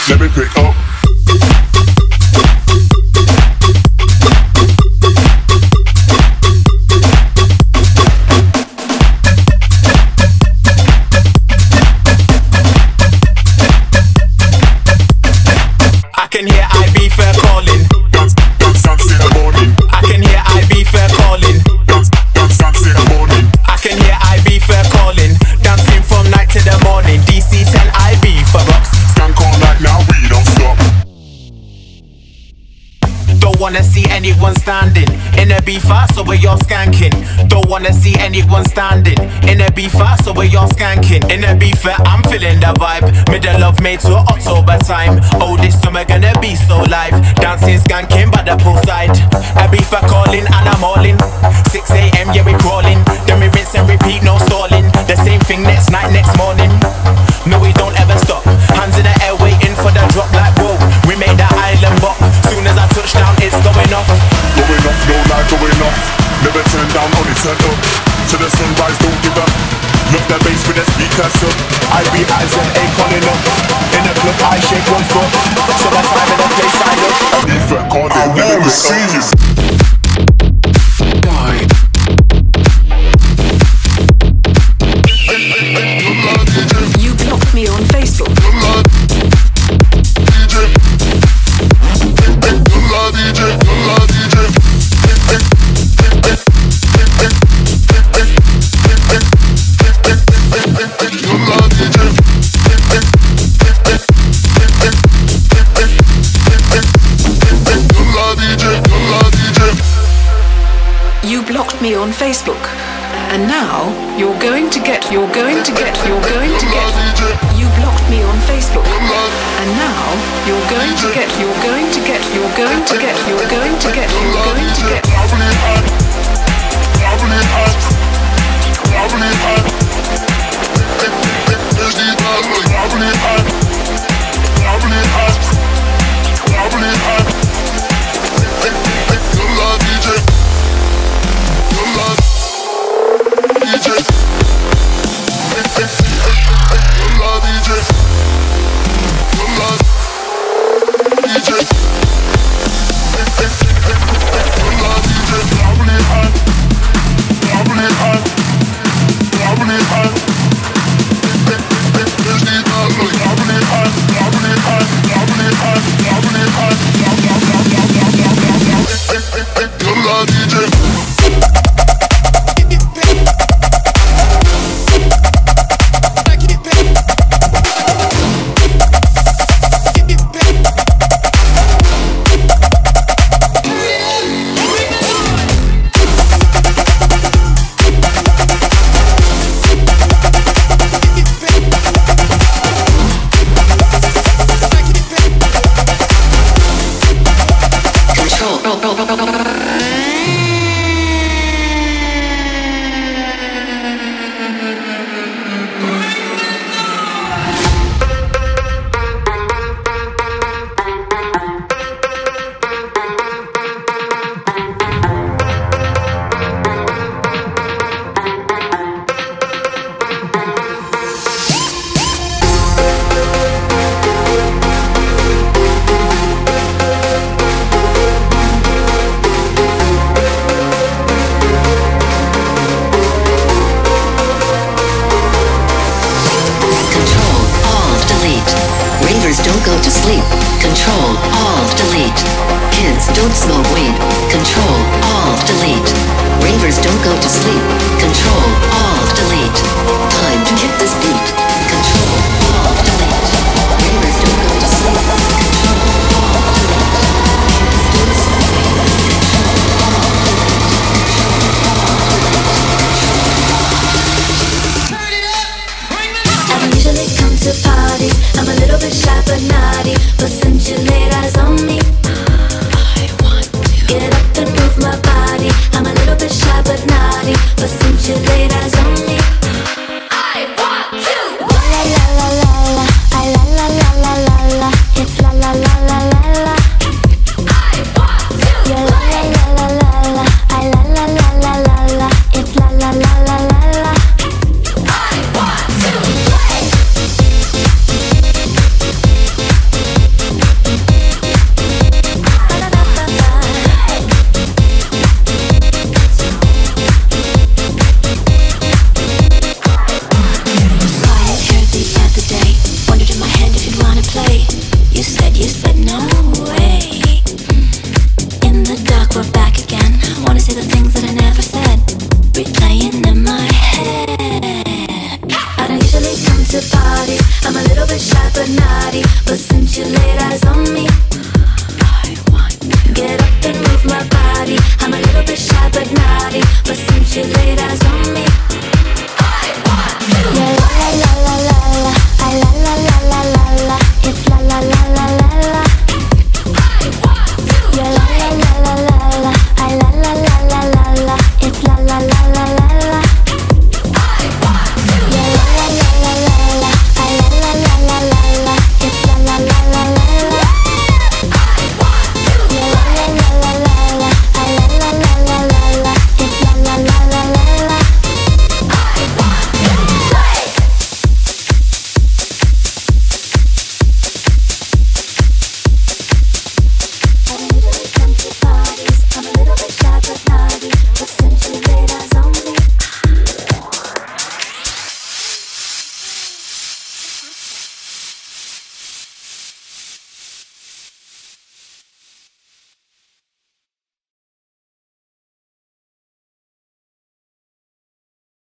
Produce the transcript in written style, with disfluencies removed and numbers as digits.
let me pick up. I can hear Ibiza calling. Dance in the morning. I can hear Ibiza calling. Dance in the morning. I can hear Ibiza calling. Dancing from night to the morning. DC10 Ibiza rocks. Skank all night now, we don't stop. Don't wanna see anyone standing in a beefer, so we're all skanking. Don't wanna see anyone standing in a beefer, so we're all skanking. In a beefer, I'm feeling the vibe. Middle of May to October time. Oh, this summer gonna be so live. Dancing, skanking by the poolside. A beefer calling and I'm all in. 6 a.m. yeah we crawling. Then we rinse and repeat, no stalling. The same thing next night, next morning. No, we don't ever stop. Hands in the air waiting for the drop like whoa. We made the island bop. Soon as I touch down, it's going off. Going off, no lie, going off. Never turn down, only turn up. To the sunrise, don't give up. Love the bass with the speakers up. I be eyes and A calling up. In the club, I shake one foot. So the time in the place I look. If I call it, let me see you. You blocked me on Facebook. You blocked me on Facebook. And now you blocked me on Facebook. And now you're going to get Don't go to sleep. Control, Alt, Delete. Kids, don't smoke weed. Control, Alt, Delete. Ravers, don't go to sleep. Control, Alt, Delete. Time to hit this beat. Control, Alt, Delete. Ravers, don't go to sleep. Control, Alt, Delete. Kids, don't smoke weed. Control, Alt, Delete. I don't usually come to parties. I'm a little bit shy but naughty, but since you laid eyes on me, I want to get up and move my body. I'm a little bit shy but naughty, but since you laid eyes on me,